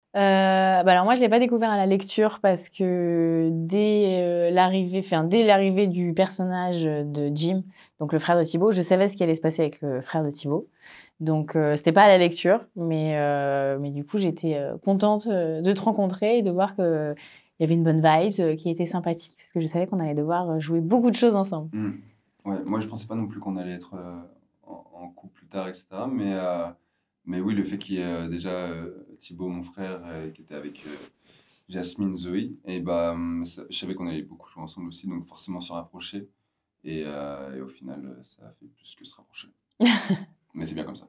Bah alors moi, je l'ai pas découvert à la lecture parce que dès l'arrivée du personnage de Jim, donc le frère de Thibaut, je savais ce qui allait se passer avec le frère de Thibaut. Donc c'était pas à la lecture, mais du coup, j'étais contente de te rencontrer et de voir qu'il y avait une bonne vibe, qui était sympathique, parce que je savais qu'on allait devoir jouer beaucoup de choses ensemble. Ouais, moi je pensais pas non plus qu'on allait être en couple plus tard, etc. Mais oui, le fait qu'il y ait déjà Thibaut, mon frère, qui était avec Jasmine, Zoé, et bah, je savais qu'on allait beaucoup jouer ensemble aussi, donc forcément se rapprocher. Et au final, ça a fait plus que se rapprocher. Mais c'est bien comme ça.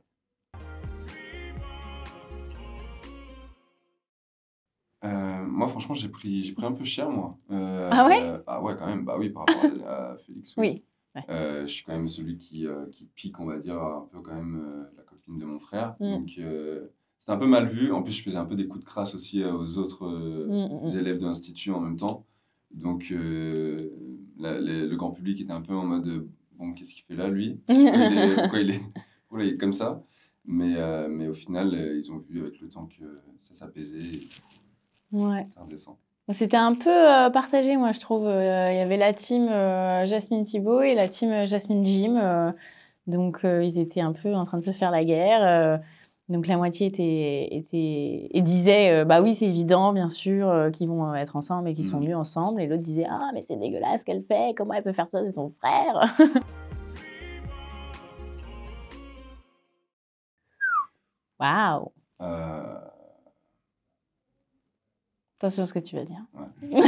Moi, franchement, j'ai pris un peu cher, moi. Ah ouais? Ah ouais, quand même, bah oui, par rapport à Félix, oui. Oui. Ouais. Je suis quand même celui qui pique, on va dire, un peu quand même la copine de mon frère. Mm. Donc, c'était un peu mal vu. En plus, je faisais un peu des coups de crasse aussi aux autres élèves de l'institut en même temps. Donc, le grand public était un peu en mode bon, qu'est-ce qu'il fait là, lui? Pourquoi il est comme ça? Mais au final, ils ont vu avec le temps que ça s'apaisait. Ouais. C'est indécent. C'était un peu partagé, moi, je trouve. Il y avait la team Jasmine Thibaut et la team Jasmine Jim. Donc, ils étaient un peu en train de se faire la guerre. Donc, la moitié et disait bah oui, c'est évident, bien sûr, qu'ils vont être ensemble et qu'ils sont mieux ensemble. Et l'autre disait ah, mais c'est dégueulasse ce qu'elle fait. Comment elle peut faire ça? C'est son frère. Waouh! Euh, Attention à ce que tu vas dire. ouais.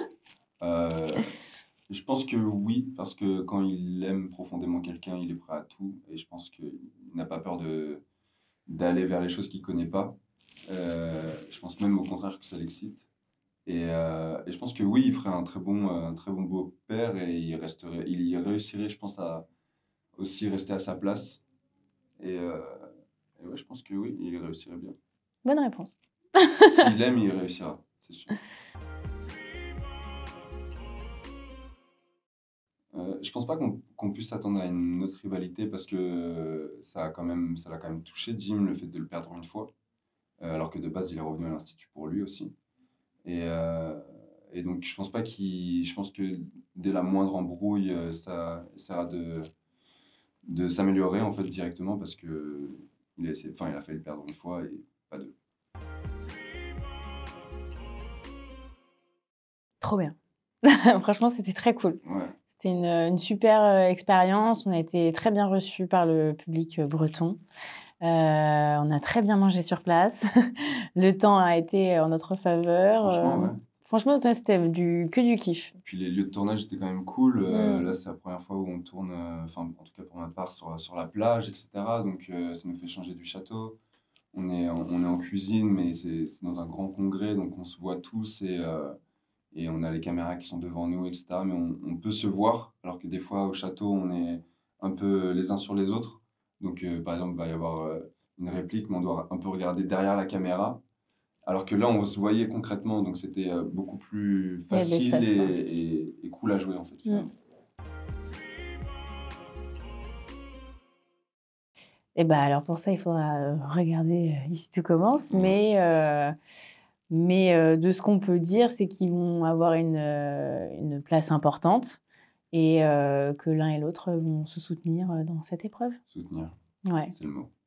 Je pense que oui, parce que quand il aime profondément quelqu'un, il est prêt à tout. Et je pense qu'il n'a pas peur d'aller vers les choses qu'il ne connaît pas. Je pense même au contraire que ça l'excite. Et je pense que oui, il ferait un très bon beau-père et il y réussirait, je pense, à aussi rester à sa place. Et ouais, je pense que oui, il réussirait bien. Bonne réponse. S'il aime, il réussira, c'est sûr. Je pense pas qu'on puisse s'attendre à une autre rivalité parce que ça l'a quand même touché, Jim, le fait de le perdre une fois, alors que de base, il est revenu à l'Institut pour lui aussi. Et, euh, et donc, je pense que dès la moindre embrouille, ça essaiera de s'améliorer en fait directement parce que il a failli le perdre une fois et pas deux. Trop bien. Franchement, c'était très cool. Ouais. C'était une super expérience. On a été très bien reçus par le public breton. On a très bien mangé sur place. Le temps a été en notre faveur. Franchement, ouais. Franchement, c'était que du kiff. Puis les lieux de tournage étaient quand même cool. Là, c'est la première fois où on tourne, enfin, en tout cas pour ma part, sur la plage, etc. Donc, ça nous fait changer du château. On est en cuisine, mais c'est dans un grand congrès, donc on se voit tous et on a les caméras qui sont devant nous, etc. Mais on peut se voir, alors que des fois au château, on est un peu les uns sur les autres. Donc, par exemple, il va y avoir une réplique, mais on doit un peu regarder derrière la caméra. Alors que là, on se voyait concrètement, donc c'était beaucoup plus Il y a de facile l'espace, quoi. et cool à jouer en fait. Finalement. Et bah alors pour ça, il faudra regarder Ici tout commence. Mais de ce qu'on peut dire, c'est qu'ils vont avoir une place importante et que l'un et l'autre vont se soutenir dans cette épreuve. Soutenir, Ouais. c'est le mot.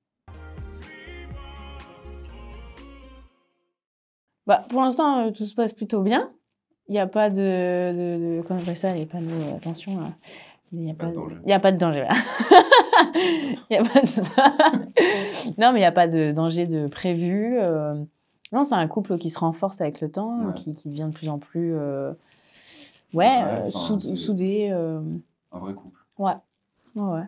Bah, pour l'instant, tout se passe plutôt bien. Il y a pas comment on appelle ça? Les panneaux, attention, il y a Pas de danger. il y a pas de danger, voilà. Il y a pas de non, mais il y a pas de danger de prévu. Non, c'est un couple qui se renforce avec le temps, Ouais. qui devient de plus en plus, C'est soudé. un vrai couple. Ouais. Ouais.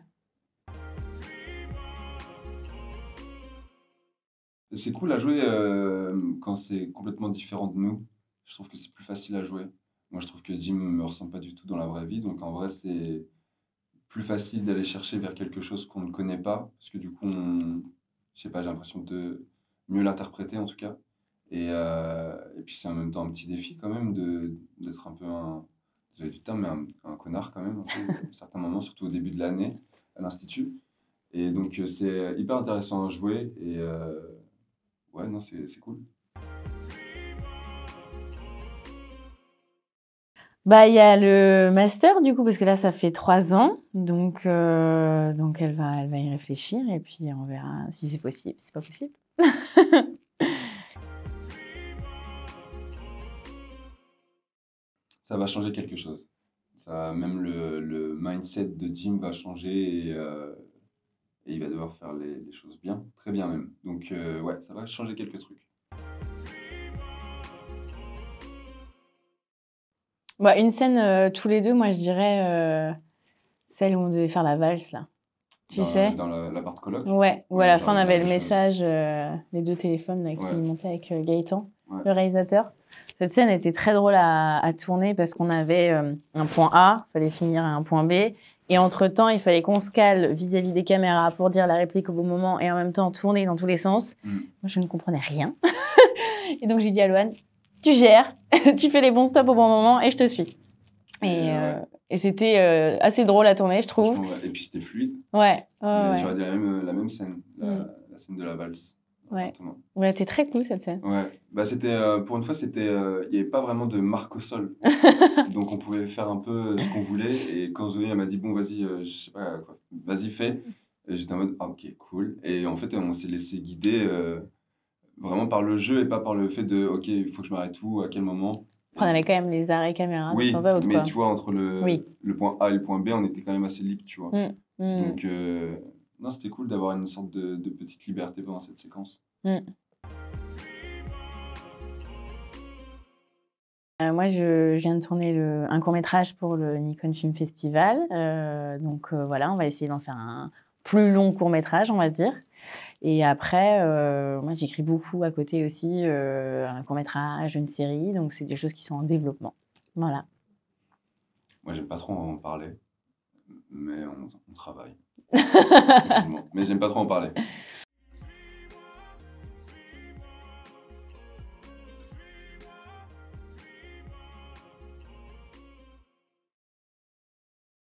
C'est cool à jouer quand c'est complètement différent de nous. Je trouve que c'est plus facile à jouer. Moi, je trouve que Jim me ressemble pas du tout dans la vraie vie, donc en vrai, c'est plus facile d'aller chercher vers quelque chose qu'on ne connaît pas, parce que du coup, je sais pas, j'ai l'impression de mieux l'interpréter en tout cas. Et puis c'est en même temps un petit défi quand même d'être un peu désolé du terme, mais un connard quand même, un peu, à certains moments, surtout au début de l'année à l'Institut. Et donc c'est hyper intéressant à jouer, et ouais, non, c'est cool. Bah, il y a le master, du coup, parce que là, ça fait 3 ans. Donc elle va y réfléchir et puis on verra si c'est possible, si c'est pas possible. Ça va changer quelque chose. Ça, même le mindset de Jim va changer et il va devoir faire les choses bien, très bien même. Donc, ouais, ça va changer quelques trucs. Bah, une scène, tous les 2, moi, je dirais, celle où on devait faire la valse, là. Tu sais? Dans l'appart coloc? Ouais, où à Ouais, la j'aurais fin, on dit la avait le même chose. message, les 2 téléphones là, qui Ouais. montaient avec Gaëtan, Ouais. le réalisateur. Cette scène était très drôle à tourner parce qu'on avait un point A, il fallait finir à un point B. Et entre-temps, il fallait qu'on se cale vis-à-vis des caméras pour dire la réplique au bon moment et en même temps tourner dans tous les sens. Moi, je ne comprenais rien. Et donc, j'ai dit à Loane, tu gères, tu fais les bons stops au bon moment et je te suis. Et c'était assez drôle à tourner, je trouve. Ouais. Et puis c'était fluide. Ouais. Mais j'aurais dit la même scène, la scène de la valse. Ouais. Ouais, t'es très cool cette scène. Ouais. Bah, c'était, pour une fois, il n'y avait pas vraiment de marque au sol. Donc on pouvait faire un peu ce qu'on voulait. Et quand Zoé elle m'a dit, bon, vas-y, je sais pas quoi, vas-y, fais. Et j'étais en mode, ah, ok, cool. Et en fait, on s'est laissé guider vraiment par le jeu et pas par le fait de, ok, il faut que je m'arrête où, à quel moment. On avait quand même les arrêts caméra de Oui, temps à autre, mais quoi. tu vois, entre le point A et le point B, on était quand même assez libre, tu vois. Donc, non, c'était cool d'avoir une sorte de petite liberté pendant cette séquence. Moi, je viens de tourner un court-métrage pour le Nikon Film Festival. Donc voilà, on va essayer d'en faire un plus long court-métrage, on va dire. Et après, moi, j'écris beaucoup à côté aussi, un court-métrage, une série. Donc, c'est des choses qui sont en développement. Voilà. Moi, j'aime pas trop en parler, mais on travaille. Mais j'aime pas trop en parler.